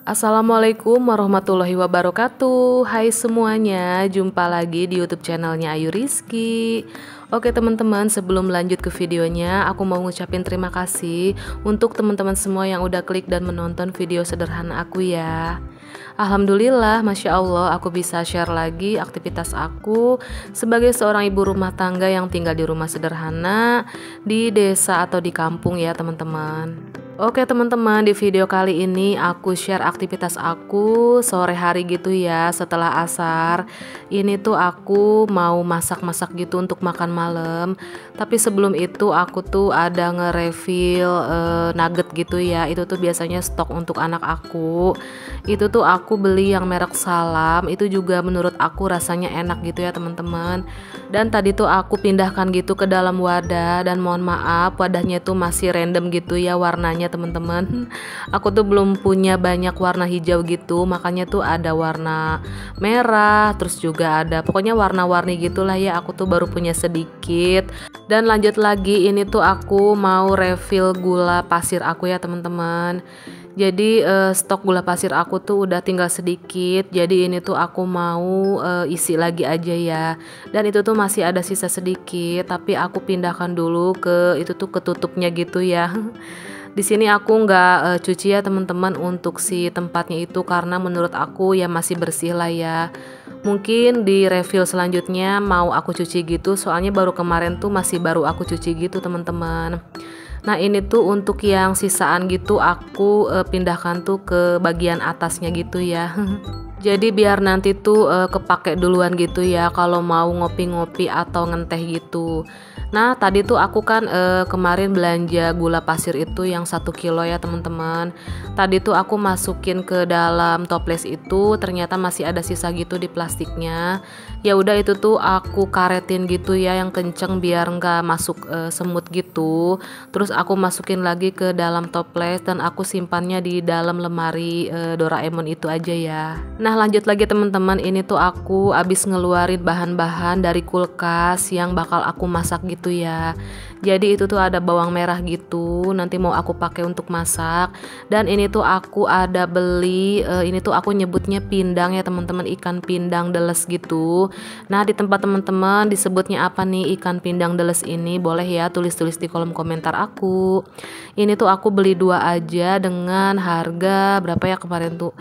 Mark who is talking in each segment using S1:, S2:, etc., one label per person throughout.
S1: Assalamualaikum warahmatullahi wabarakatuh. Hai semuanya, jumpa lagi di YouTube channelnya Ayu Rizky. Oke teman-teman, sebelum lanjut ke videonya, aku mau ngucapin terima kasih untuk teman-teman semua yang udah klik dan menonton video sederhana aku ya. Alhamdulillah, Masya Allah, aku bisa share lagi aktivitas aku sebagai seorang ibu rumah tangga yang tinggal di rumah sederhana di desa atau di kampung ya teman-teman. Oke teman-teman, di video kali ini aku share aktivitas aku sore hari gitu ya setelah asar. Ini tuh aku mau masak-masak gitu untuk makan malam. Tapi sebelum itu aku tuh ada nge-refill nugget gitu ya. Itu tuh biasanya stok untuk anak aku. Itu tuh aku beli yang merek Salam. Itu juga menurut aku rasanya enak gitu ya teman-teman. Dan tadi tuh aku pindahkan gitu ke dalam wadah. Dan mohon maaf, wadahnya tuh masih random gitu ya warnanya teman-teman. Aku tuh belum punya banyak warna hijau gitu, makanya tuh ada warna merah, terus juga ada pokoknya warna-warni gitulah ya. Aku tuh baru punya sedikit. Dan lanjut lagi, ini tuh aku mau refill gula pasir aku ya teman-teman. Jadi stok gula pasir aku tuh udah tinggal sedikit. Jadi ini tuh aku mau isi lagi aja ya. Dan itu tuh masih ada sisa sedikit, tapi aku pindahkan dulu ke itu tuh ketutupnya gitu ya. Di sini aku nggak cuci ya teman-teman untuk si tempatnya itu, karena menurut aku ya masih bersih lah ya. Mungkin di refill selanjutnya mau aku cuci gitu, soalnya baru kemarin tuh masih baru aku cuci gitu teman-teman. Nah ini tuh untuk yang sisaan gitu aku pindahkan tuh ke bagian atasnya gitu ya. Jadi biar nanti tuh kepake duluan gitu ya kalau mau ngopi-ngopi atau ngenteh gitu. Nah tadi tuh aku kan kemarin belanja gula pasir itu yang 1 kilo ya teman-teman. Tadi tuh aku masukin ke dalam toples itu, ternyata masih ada sisa gitu di plastiknya. Ya udah itu tuh aku karetin gitu ya yang kenceng biar nggak masuk semut gitu. Terus aku masukin lagi ke dalam toples dan aku simpannya di dalam lemari Doraemon itu aja ya. Nah lanjut lagi teman-teman, ini tuh aku abis ngeluarin bahan-bahan dari kulkas yang bakal aku masak gitu ya. Jadi itu tuh ada bawang merah gitu, nanti mau aku pakai untuk masak. Dan ini tuh aku ada beli ini tuh aku nyebutnya pindang ya teman-teman, ikan pindang deles gitu. Nah di tempat teman-teman disebutnya apa nih ikan pindang deles ini? Boleh ya tulis-tulis di kolom komentar aku. Ini tuh aku beli 2 aja dengan harga berapa ya kemarin tuh?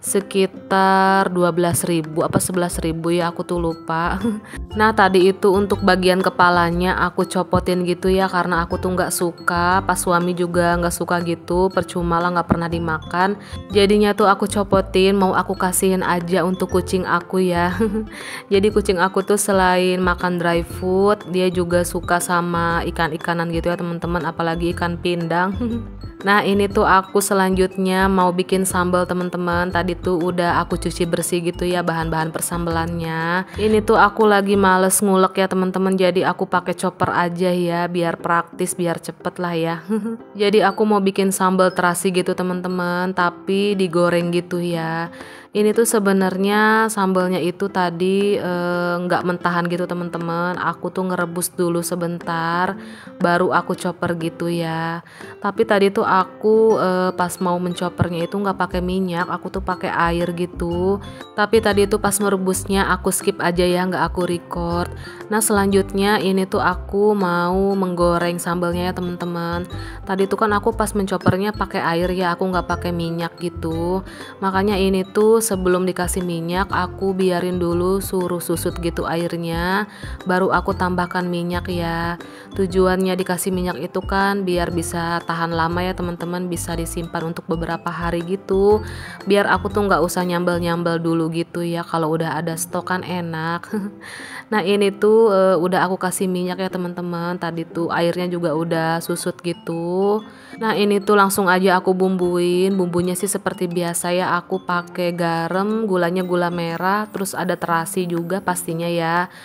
S1: Sekitar 12.000 apa 11.000 ya, aku tuh lupa. Nah tadi itu untuk bagian kepalanya aku copotin gitu ya, karena aku tuh nggak suka, pas suami juga nggak suka gitu, percuma lah nggak pernah dimakan. Jadinya tuh aku copotin, mau aku kasihin aja untuk kucing aku ya. Jadi kucing aku tuh selain makan dry food, dia juga suka sama ikan-ikanan gitu ya teman-teman, apalagi ikan pindang. Nah ini tuh aku selanjutnya mau bikin sambal teman-teman. Tadi tuh udah aku cuci bersih gitu ya bahan-bahan persambelannya. Ini tuh aku lagi males ngulek ya teman-teman, jadi aku pakai chopper aja ya biar praktis, biar cepet lah ya. Jadi aku mau bikin sambal terasi gitu teman-teman, tapi digoreng gitu ya. Ini tuh sebenarnya sambalnya itu tadi nggak mentahan gitu teman-teman. Aku tuh ngerebus dulu sebentar, baru aku chopper gitu ya. Tapi tadi tuh aku pas mau menchoppernya itu nggak pakai minyak, aku tuh pakai air gitu. Tapi tadi tuh pas merebusnya aku skip aja ya, nggak aku record. Nah selanjutnya ini tuh aku mau menggoreng sambalnya ya teman-teman. Tadi tuh kan aku pas menchoppernya pakai air ya, aku nggak pakai minyak gitu. Makanya ini tuh sebelum dikasih minyak aku biarin dulu suruh susut gitu airnya, baru aku tambahkan minyak ya. Tujuannya dikasih minyak itu kan biar bisa tahan lama ya teman-teman, bisa disimpan untuk beberapa hari gitu, biar aku tuh nggak usah nyambel-nyambel dulu gitu ya, kalau udah ada stok kan enak. Nah ini tuh udah aku kasih minyak ya teman-teman, tadi tuh airnya juga udah susut gitu. Nah ini tuh langsung aja aku bumbuin. Bumbunya sih seperti biasa ya, aku pakai garam, gulanya gula merah, terus ada terasi juga pastinya ya.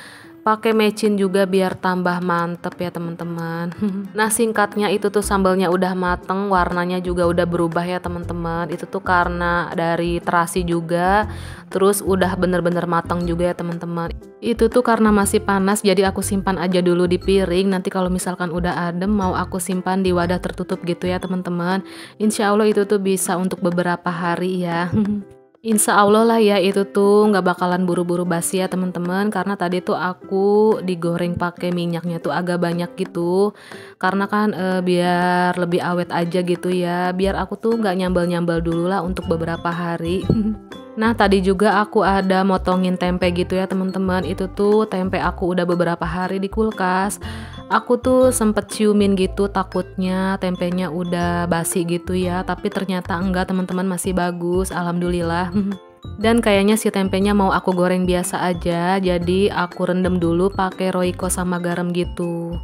S1: pakai mecin juga biar tambah mantep ya teman-teman. Nah singkatnya itu tuh sambalnya udah mateng, warnanya juga udah berubah ya teman-teman. Itu tuh karena dari terasi juga, terus udah bener-bener mateng juga ya teman-teman. Itu tuh karena masih panas, jadi aku simpan aja dulu di piring. Nanti kalau misalkan udah adem mau aku simpan di wadah tertutup gitu ya teman-teman. Insya Allah itu tuh bisa untuk beberapa hari ya. Insya Allah lah ya, itu tuh nggak bakalan buru-buru basi ya teman-teman, karena tadi tuh aku digoreng pakai minyaknya tuh agak banyak gitu, karena kan biar lebih awet aja gitu ya, biar aku tuh nggak nyambal-nyambal dulu lah untuk beberapa hari. Nah tadi juga aku ada motongin tempe gitu ya teman-teman. Itu tuh tempe aku udah beberapa hari di kulkas. Aku tuh sempet ciumin gitu, takutnya tempenya udah basi gitu ya, tapi ternyata enggak teman-teman, masih bagus, alhamdulillah. Dan kayaknya si tempenya mau aku goreng biasa aja, jadi aku rendam dulu pakai Royco sama garam gitu.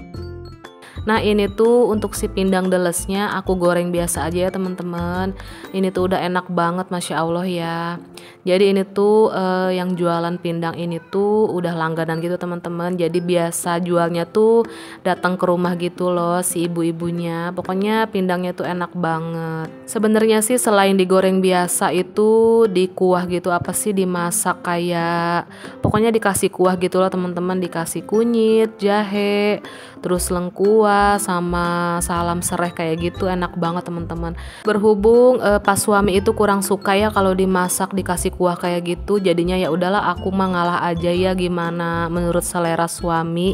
S1: Nah ini tuh untuk si pindang delesnya aku goreng biasa aja ya teman-teman. Ini tuh udah enak banget, Masya Allah ya. Jadi ini tuh yang jualan pindang ini tuh udah langganan gitu teman-teman. Jadi biasa jualnya tuh datang ke rumah gitu loh si ibu-ibunya. Pokoknya pindangnya tuh enak banget. Sebenarnya sih selain digoreng biasa itu dikuah gitu, apa sih, dimasak kayak, pokoknya dikasih kuah gitu loh teman-teman, dikasih kunyit, jahe, terus lengkuas sama salam sereh kayak gitu, enak banget teman-teman. Berhubung pas suami itu kurang suka ya kalau dimasak dikasih kuah kayak gitu, jadinya ya udahlah aku mah ngalah aja ya, gimana menurut selera suami.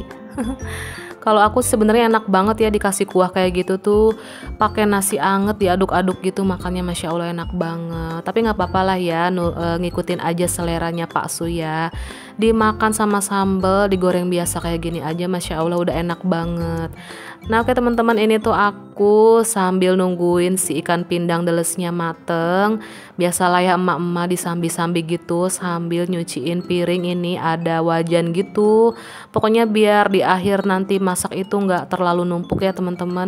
S1: Kalau aku sebenarnya enak banget ya dikasih kuah kayak gitu tuh, pakai nasi anget diaduk-aduk gitu, makannya Masya Allah enak banget. Tapi nggak apa-apa lah ya, ngikutin aja seleranya Pak Su ya. Dimakan sama sambal, digoreng biasa kayak gini aja, Masya Allah udah enak banget. Nah oke teman-teman, ini tuh aku sambil nungguin si ikan pindang delesnya mateng. Biasalah ya emak-emak disambi-sambi gitu sambil nyuciin piring, ini ada wajan gitu. Pokoknya biar di akhir nanti masak itu nggak terlalu numpuk ya teman-teman.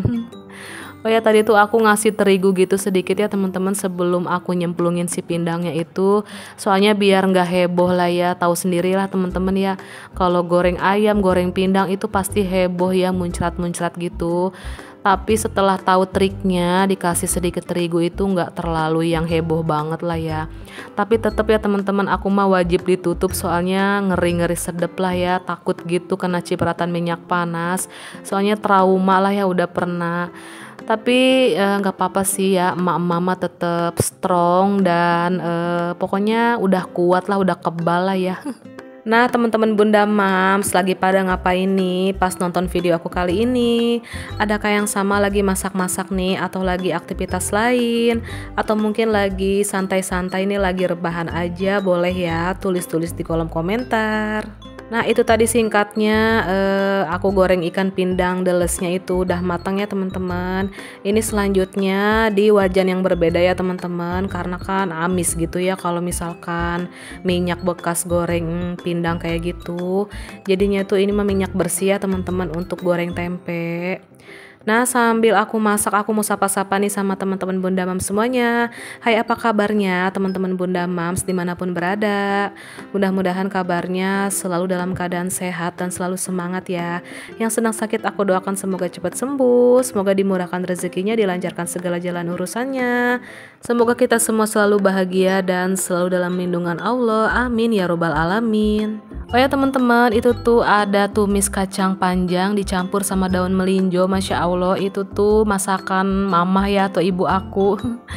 S1: Oh ya tadi tuh aku ngasih terigu gitu sedikit ya teman-teman sebelum aku nyemplungin si pindangnya itu. Soalnya biar nggak heboh lah ya, tahu sendirilah teman-teman ya. Kalau goreng ayam, goreng pindang itu pasti heboh ya, muncrat-muncrat gitu. Tapi setelah tahu triknya dikasih sedikit terigu itu nggak terlalu yang heboh banget lah ya. Tapi tetap ya teman-teman, aku mah wajib ditutup soalnya ngeri-ngeri sedep lah ya, takut gitu kena cipratan minyak panas. Soalnya trauma lah ya, udah pernah. Tapi nggak apa-apa sih ya, emak-emak tetap strong dan pokoknya udah kuat lah, udah kebal lah ya. Nah teman-teman Bunda Mams lagi pada ngapain nih pas nonton video aku kali ini? Adakah yang sama lagi masak-masak nih, atau lagi aktivitas lain, atau mungkin lagi santai-santai nih, lagi rebahan aja? Boleh ya tulis-tulis di kolom komentar. Nah itu tadi singkatnya, aku goreng ikan pindang delesnya itu udah matang ya teman-teman. Ini selanjutnya di wajan yang berbeda ya teman-teman, karena kan amis gitu ya kalau misalkan minyak bekas goreng pindang kayak gitu. Jadinya tuh ini mah minyak bersih ya teman-teman untuk goreng tempe. Nah sambil aku masak, aku mau sapa-sapa nih sama teman-teman Bunda Mams semuanya. Hai, apa kabarnya teman-teman Bunda Mams dimanapun berada? Mudah-mudahan kabarnya selalu dalam keadaan sehat dan selalu semangat ya. Yang sedang sakit aku doakan semoga cepat sembuh, semoga dimurahkan rezekinya, dilancarkan segala jalan urusannya. Semoga kita semua selalu bahagia dan selalu dalam lindungan Allah, amin ya robbal alamin. Oh ya teman-teman, itu tuh ada tumis kacang panjang dicampur sama daun melinjo. Masya Allah, itu tuh masakan mama ya atau ibu aku.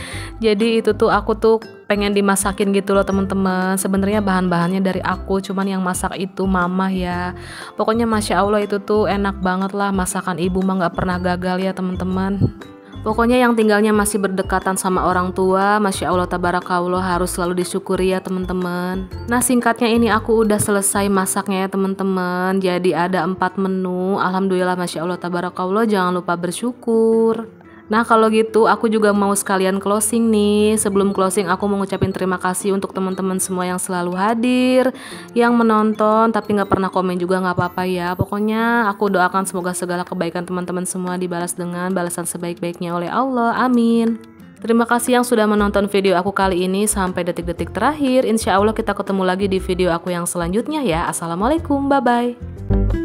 S1: Jadi itu tuh aku tuh pengen dimasakin gitu loh teman-teman. Sebenarnya bahan-bahannya dari aku, cuman yang masak itu mama ya. Pokoknya Masya Allah itu tuh enak banget lah, masakan ibu mah nggak pernah gagal ya teman-teman. Pokoknya yang tinggalnya masih berdekatan sama orang tua, Masya Allah tabarakallah, harus selalu disyukuri ya teman-teman. Nah singkatnya ini aku udah selesai masaknya ya teman-teman. Jadi ada 4 menu, alhamdulillah Masya Allah tabarakallah, jangan lupa bersyukur. Nah kalau gitu aku juga mau sekalian closing nih. Sebelum closing aku mau ngucapin terima kasih untuk teman-teman semua yang selalu hadir, yang menonton tapi nggak pernah komen juga, nggak apa-apa ya. Pokoknya aku doakan semoga segala kebaikan teman-teman semua dibalas dengan balasan sebaik-baiknya oleh Allah, amin. Terima kasih yang sudah menonton video aku kali ini sampai detik-detik terakhir. Insya Allah kita ketemu lagi di video aku yang selanjutnya ya. Assalamualaikum, bye-bye.